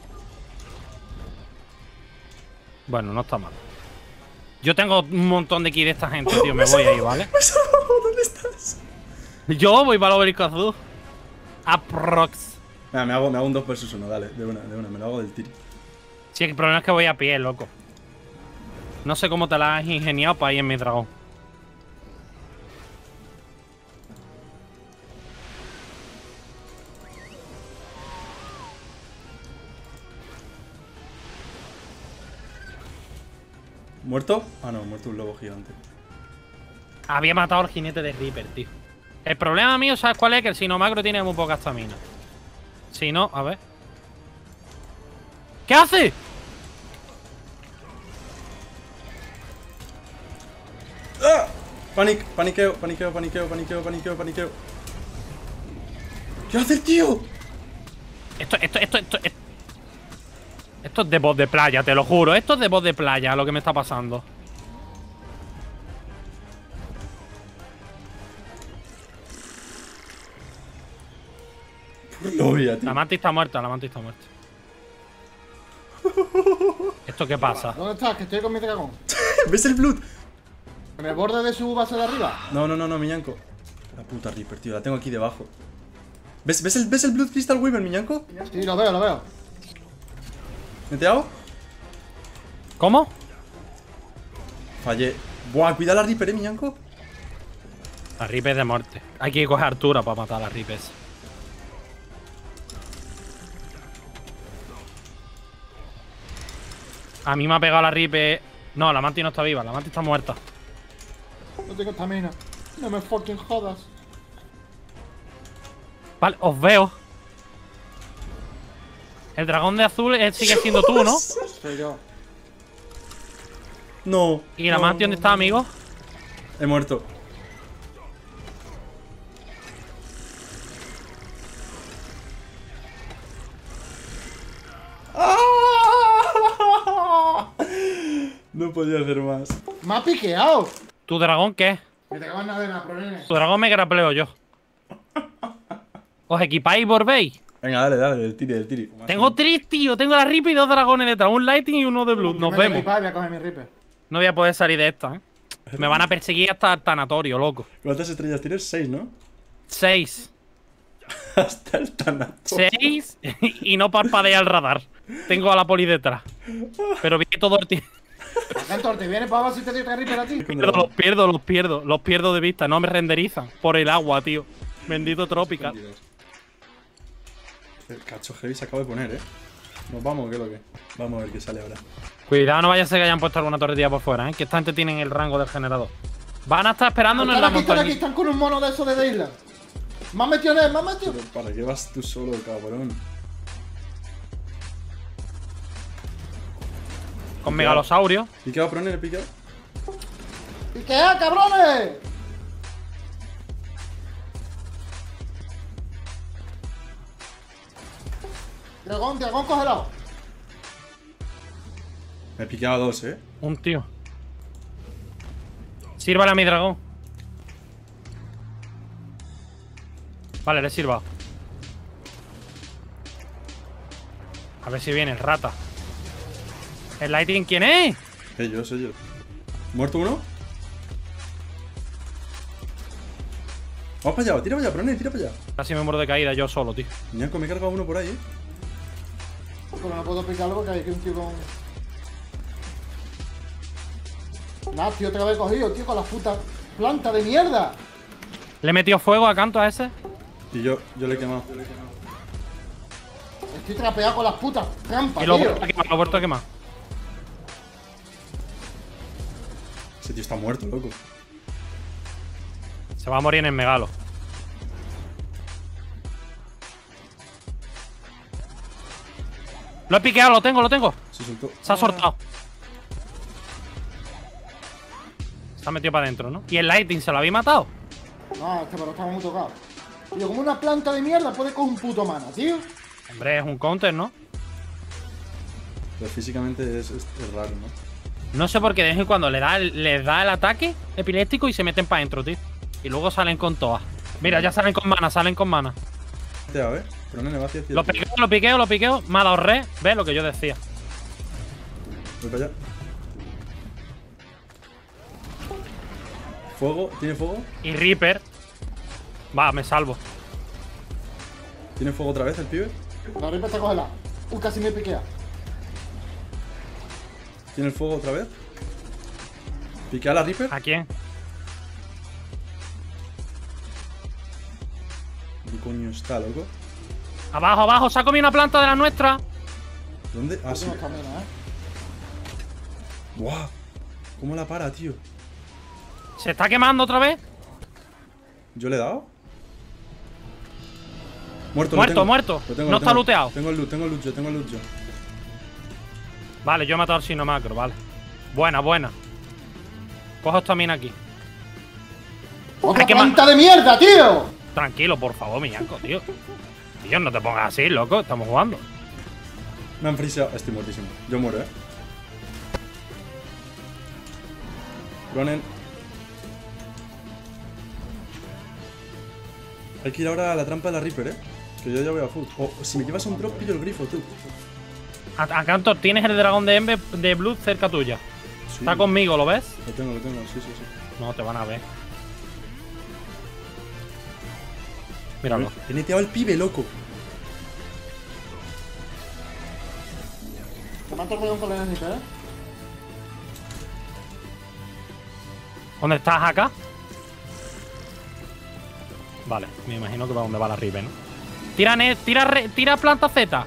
Bueno, no está mal. Yo tengo un montón de ki de esta gente, tío. Me voy ahí, ¿vale? Me he salvado. ¿Dónde estás? Yo voy para el obelisco azul. Aprox. Mira, me hago un 2 vs 1, dale. De una. Me lo hago del tiro. Sí, el problema es que voy a pie, loco. No sé cómo te la has ingeniado para ir en mi dragón. ¿Muerto? Ah, no, muerto un lobo gigante. Había matado al jinete de Reaper, tío. El problema mío, ¿sabes cuál es? Que el Sinomagro tiene muy poca estamina. Si no, a ver. ¿Qué hace? ¡Ah! Paniqueo. ¿Qué hace el tío? Esto es de voz de playa, te lo juro. Esto es de voz de playa lo que me está pasando. Lo vi a ti. La mantis está muerta. ¿Esto qué pasa? ¿Dónde estás? Que estoy con mi dragón. ¿Ves el blood? En el borde de su base de arriba. No, Miñanco. La puta Reaper, tío. La tengo aquí debajo. ¿Ves el Blood Crystal Weaver, Miñanco? Sí, lo veo. ¿Neteado? ¿Cómo? Fallé. Buah, cuida la Reaper, Miñanco. La Reaper es de muerte. Hay que coger altura para matar a la Reaper. A mí me ha pegado la Reaper. No, la mantis no está viva, la mantis está muerta. No tengo estamina. No me fucking jodas. Vale, os veo. El dragón de azul sigue siendo tú, ¿no? Soy yo. No. ¿Y la mantis dónde está, amigo? He muerto. No podía hacer más. ¡Me ha piqueado! ¿Tu dragón qué? Mi dragón no de nada, Pronene. Tu dragón me grapleo yo. ¿Os equipáis y volvéis? Venga, dale, del tiri. Tengo 3, tío. Tengo la Reaper y 2 dragones detrás. Un Lightning y uno de Blue. Nos vemos. Voy a coger mi Reaper. No voy a poder salir de esta, Me van a perseguir hasta el tanatorio, loco. ¿Cuántas estrellas tienes? 6, ¿no? 6. Hasta el tanatorio. 6 y no parpadea el radar. Tengo a la poli detrás. Pero vi todo el tiempo. Cantor, ¿te vienes para ver si te doy otra Reaper a ti? Los pierdo de vista. No me renderizan. Por el agua, tío. Bendito Tropical. El cacho heavy se acaba de poner, Nos vamos, ¿qué es lo que? Vamos a ver qué sale ahora. Cuidado, no vaya a ser que hayan puesto alguna torretilla por fuera, Que esta gente tiene el rango del generador. Van a estar esperándonos en la Están aquí, montaña. están con un mono de esos de isla. Me han metido en él, me han metido. Pero ¿para qué vas tú solo, cabrón? Con megalosaurio. Picado, Pronene, picado. ¡Piquea, cabrones! Dragón, cógelo. Me he picado 2, Un tío. Sírvale a mi dragón. Vale, le sirva. A ver si viene el rata. ¿El Lightning quién es? Soy yo. ¿Muerto uno? Vamos para allá, tira para allá, Brone, tira para allá. Casi me muero de caída yo solo, tío. Ñanco, me he cargado uno por ahí, Pero no puedo picarlo porque hay aquí un tío con... Nah, tío, otra vez cogido, tío, con las putas plantas de mierda. Le he metido fuego a canto a ese. Y yo le he quemado. Estoy trapeado con las putas trampas, Y lo he tío. vuelto a quemar, lo he vuelto a quemar. Ese tío está muerto, loco. Se va a morir en el megalo. Lo he piqueado, lo tengo. Se soltó. Se ha soltado. Se ha metido para adentro, ¿no? ¿Y el Lightning se lo habéis matado? No, este pero estaba muy tocado. Tío, como una planta de mierda puede con un puto mana, tío. Hombre, es un counter, ¿no? Pero físicamente es raro, ¿no? No sé por qué de vez en cuando les da el ataque epiléptico y se meten para adentro, tío. Y luego salen con todas. Mira, ya salen con mana, A ver, pero no le va hacia Lo piqueo. Me ha dado re. ¿Ves lo que yo decía? Voy para allá. Fuego, ¿tiene fuego? Y Reaper. Va, me salvo. ¿Tiene fuego otra vez el pibe? La ripa está congelada. Casi me piquea. ¿Tiene el fuego otra vez? ¿Piquea la Reaper? ¿A quién? ¿Qué coño está, loco? Abajo. Se ha comido una planta de la nuestra. ¿Dónde? Ah, sí. No está mina, ¡Buah! ¿Cómo la para, tío? ¿Se está quemando otra vez? ¿Yo le he dado? Muerto. Muerto. No está looteado. Tengo el loot yo. Vale, yo he matado al Sino Macro, vale. Buena. Cojo esta mina aquí. ¡Otra que planta de mierda, tío! Tranquilo, por favor, Miñanco, tío. Tío, no te pongas así, loco. Estamos jugando. Me han friseado. Estoy muertísimo. Yo muero, Ronen. Hay que ir ahora a la trampa de la Reaper, Que yo ya voy a full. O si me llevas un drop, pillo el grifo, tú. A Cantor, tienes el dragón de Ember de Blood cerca tuya. Sí. Está conmigo, ¿lo ves? Lo tengo, sí. No, te van a ver. Míralo. He neteado el pibe, loco. Te mato el ruido con la NP, ¿Dónde estás acá? Vale, me imagino que va donde va la Rive, ¿no? Tira planta Z.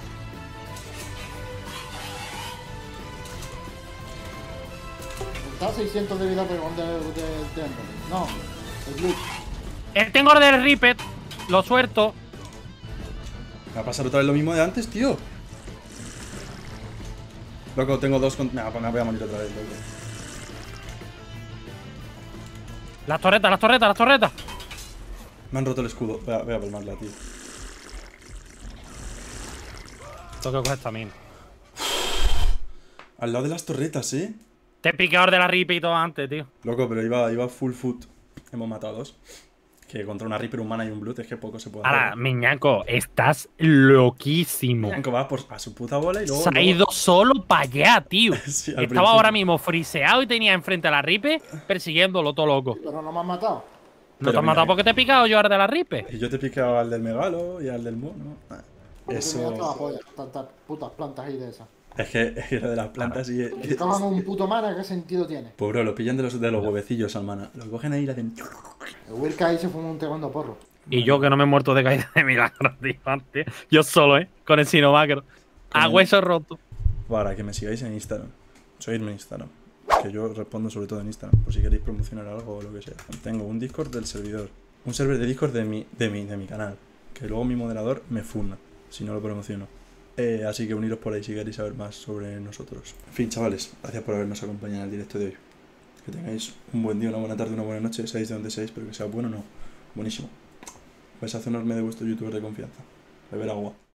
Está a 600 de vida pero de Ember. No, el Blue. Tengo el del Ripet. Lo suelto. Me va a pasar otra vez lo mismo de antes, tío. Loco, tengo dos con... Nah, pues me voy a morir otra vez, loco. Las torretas. Me han roto el escudo. Voy a palmarla, tío. Tengo que coger esta mina. Al lado de las torretas, Te picador de la Ripet y todo antes, tío. Loco, pero iba full foot. Hemos matado a dos. Que contra una Reaper, un mana y un Blood es que poco se puede hacer. Ahora, Miñanco, estás loquísimo. Miñanco va a su puta bola y luego... Se ha ido solo para allá, tío. Sí, al Estaba principio. ahora mismo friseado y tenía enfrente a la Ripe persiguiéndolo todo loco. Pero no me han matado. ¿No Pero te has mira, matado porque te he picado yo ahora de la Ripe? Y yo te he picado al del Megalo y al del Mono. Eso. Eso... Tantas putas plantas ahí de esas. Es que lo de las plantas y... Si cojan un puto mana, ¿qué sentido tiene? Pues bro, lo pillan de los huevecillos al mana. Lo cogen ahí y le hacen... El Wilka ahí se fuma un tremendo porro. Y yo que no me he muerto de caída de milagro, tío, antes. Yo solo, con el Sino Macro. A hueso roto. Para que me sigáis en Instagram. Seguidme en Instagram. Que yo respondo sobre todo en Instagram. Por si queréis promocionar algo o lo que sea. Tengo un Discord del servidor. Un server de Discord de mi canal. Que luego mi moderador me funda. Si no lo promociono. Así que uniros por ahí si queréis saber más sobre nosotros. En fin, chavales. Gracias por habernos acompañado en el directo de hoy. Que tengáis un buen día, una buena tarde, una buena noche. Seáis de donde seáis, pero que sea bueno o no. Buenísimo. Vais a hacer enorme de vuestro youtuber de confianza. Beber agua.